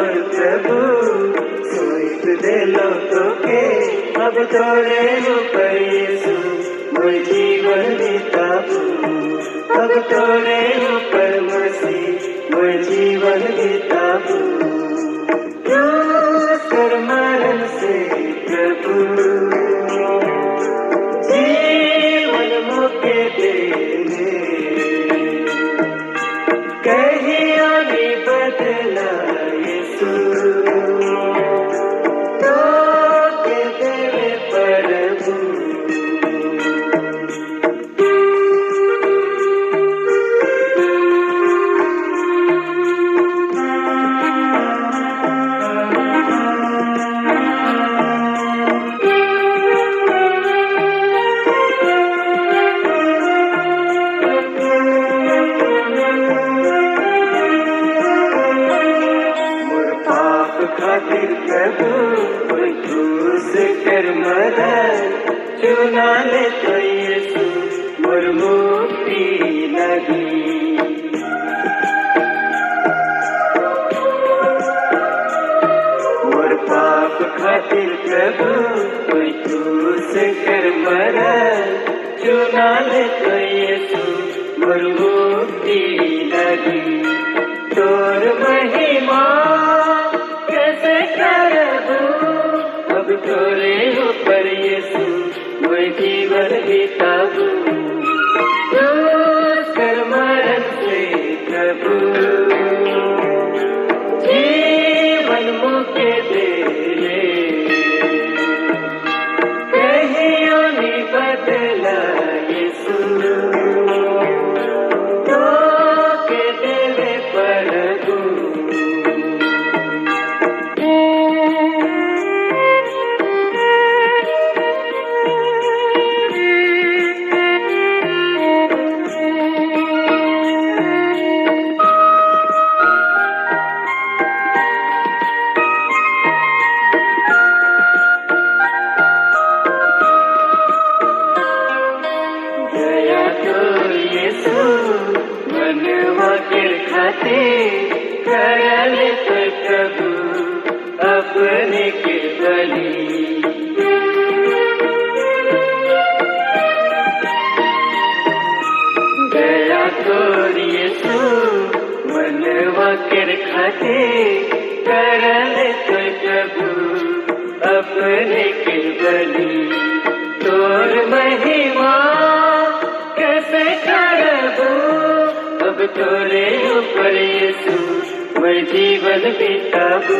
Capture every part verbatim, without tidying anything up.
मोर प्रभु सोईत दे लो तो के अब तोरे ऊपर यीशु मोर जीवन बिताबू अब तोरे ऊपर मसीह मोर जीवन बिताबू क्रूस कर मरण से प्रभु जीवन मुके देने कहिया भी बदला यीशु तो के देवे प्रभु खातिर प्रभु कोई क्रूस कर मरण चुना ले तो यीशु मोर मुक्ति लगी मोर पाप खातिर प्रभु कोई क्रूस कर मरण चुना ले तो यीशु मोर मुक्ति लगी तोर महिमा कैसे करबू अब तोरे ऊपर यीशु मोर जीवन बिताबू क्रूस कर मरण से प्रभु जीवन मुके दे कहियो नहीं बदला यीशु तो के देवे प्रभु करल तो प्रभु अपने के बलि दया तोर यीशु मनवा कर खाते करल तो प्रभु अपने के बलि तोर महिमा कैसे करबू अब तोरे ऊपर यीशु मोर जीवन बिताबू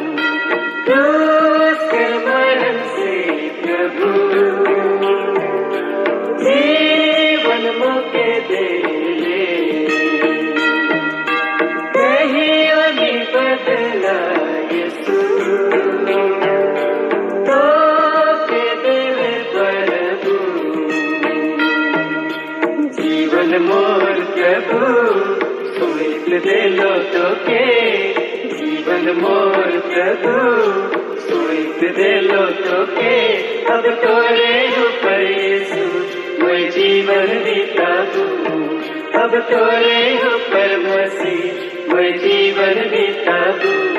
क्रूस कर मरण से प्रभु जीवन मुके दे कहियो नहीं बदला यीशु तो के देवे प्रभु जीवन मोर प्रभु सोईत दे लो तो के जीवन मोर प्रभु सोईत दे लो तो के अब तोरे ऊपर यीशु मोर जीवन बिताबू अब तोरे ऊपर मसीह मोर जीवन बिताबू